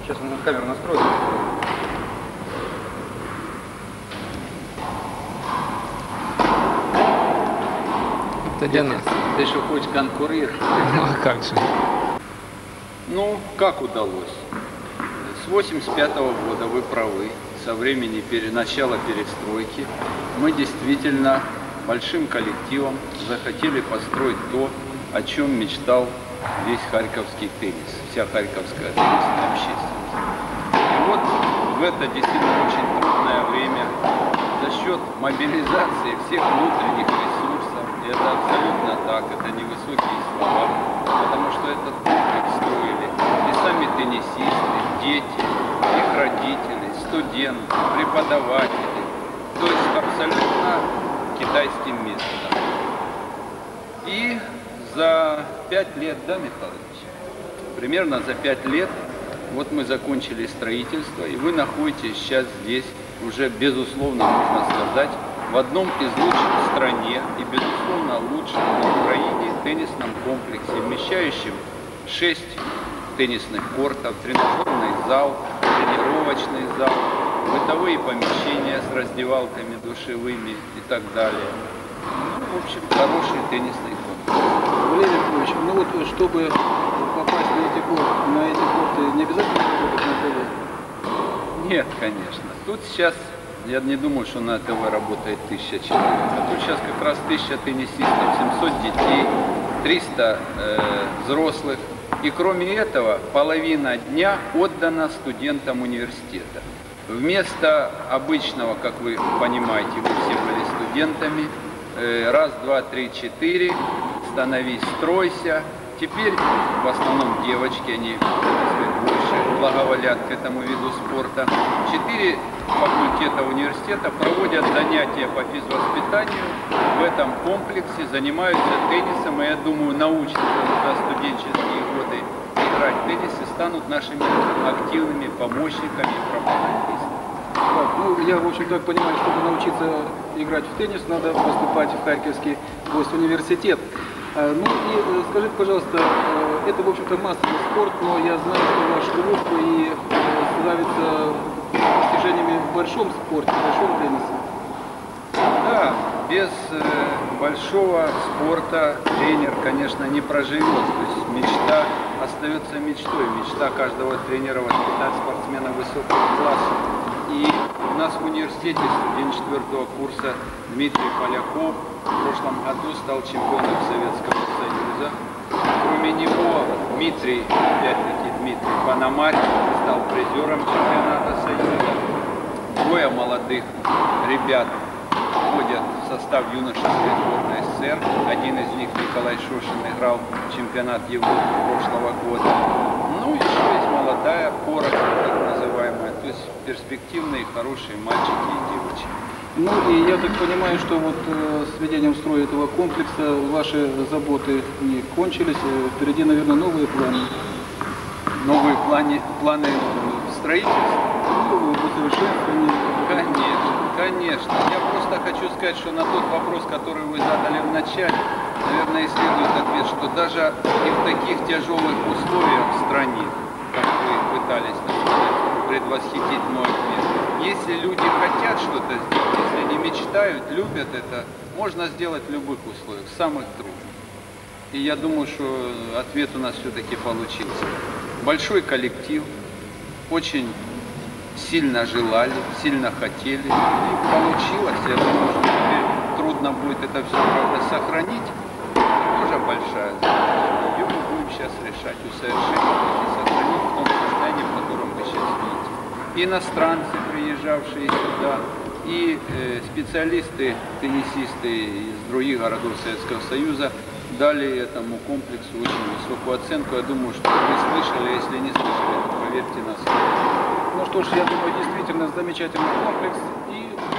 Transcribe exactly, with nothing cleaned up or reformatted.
Сейчас мы камеру настроим. Это для нас. Ты что, хочешь конкурировать? Ну а как же? Ну, как удалось? С восемьдесят пятого года, вы правы, со времени пере... начала перестройки мы действительно большим коллективом захотели построить то, о чем мечтал весь харьковский теннис, вся харьковская теннисная общественность. И вот в это действительно очень трудное время за счет мобилизации всех внутренних ресурсов, и это абсолютно так, это невысокие слова, потому что этот комплекс строили и сами теннисисты, дети, их родители, студенты, преподаватели, то есть абсолютно китайским методом. И за пять лет, да, Михайлович, примерно за пять лет вот мы закончили строительство, и вы находитесь сейчас здесь уже, безусловно, можно сказать, в одном из лучших в стране и, безусловно, лучшем в Украине теннисном комплексе, вмещающем шесть теннисных кортов, тренажерный зал, тренировочный зал, бытовые помещения с раздевалками душевыми и так далее. Ну, в общем, хороший теннисный комплекс. Валерий Петрович, ну вот чтобы попасть на эти корты, на эти корты не обязательно работать на ТВ? Нет, конечно. Тут сейчас, я не думаю, что на ТВ работает тысяча человек. А тут сейчас как раз тысяча теннисистов, семьсот детей, триста э, взрослых. И кроме этого, половина дня отдана студентам университета. Вместо обычного, как вы понимаете, вы все были студентами, э, раз, два, три, четыре, становись, стройся. Теперь в основном девочки, они больше благоволят к этому виду спорта. Четыре факультета университета проводят занятия по физвоспитанию в этом комплексе, занимаются теннисом, и я думаю, научатся за студенческие годы играть в теннис и станут нашими активными помощниками и пропагандистами. Так, ну, я, в общем, так понимаю, чтобы научиться играть в теннис, надо поступать в Харьковский госуниверситет. Ну и скажите, пожалуйста, это, в общем-то, массовый спорт, но я знаю, что ваш клуб и славится достижениями в большом спорте, в большом теннисе. Да, без большого спорта тренер, конечно, не проживет. То есть мечта остается мечтой. Мечта каждого тренера воспитать спортсмена высокого класса. И у нас в университете студент четвертого курса Дмитрий Поляков в прошлом году стал чемпионом Советского Союза. Кроме него Дмитрий, опять-таки Дмитрий Пономарь, стал призером чемпионата Союза. Двое молодых ребят входят в состав юношеской сборной СССР. Один из них, Николай Шушин, играл чемпионат Европы прошлого года. Ну, еще есть молодая поросль, так называемая, то есть перспективные, хорошие мальчики и девочки. Ну и я так понимаю, что вот э, с введением строя этого комплекса ваши заботы не кончились, э, впереди, наверное, новые планы. Новые планы, планы строительства? Ну, усовершенствование. Конечно, конечно. Я просто хочу сказать, что на тот вопрос, который вы задали в начале, наверное, и следует ответ, что даже и в таких тяжелых условиях в стране, как вы пытались, например, предвосхитить мой ответ, если люди хотят что-то сделать, если они мечтают, любят это, можно сделать в любых условиях, в самых трудных. И я думаю, что ответ у нас все-таки получился. Большой коллектив, очень сильно желали, сильно хотели, и получилось. Я думаю, что теперь трудно будет это все, правда, сохранить. Это тоже большая задача. Ее мы будем сейчас решать, усовершенствовать и сохранить в том состоянии, в котором вы сейчас видите. И иностранцы, приезжавшие сюда, и э, специалисты, теннисисты из других городов Советского Союза дали этому комплексу очень высокую оценку. Я думаю, что вы слышали, если не слышали, то поверьте на слово. Ну что ж, я думаю, действительно замечательный комплекс. И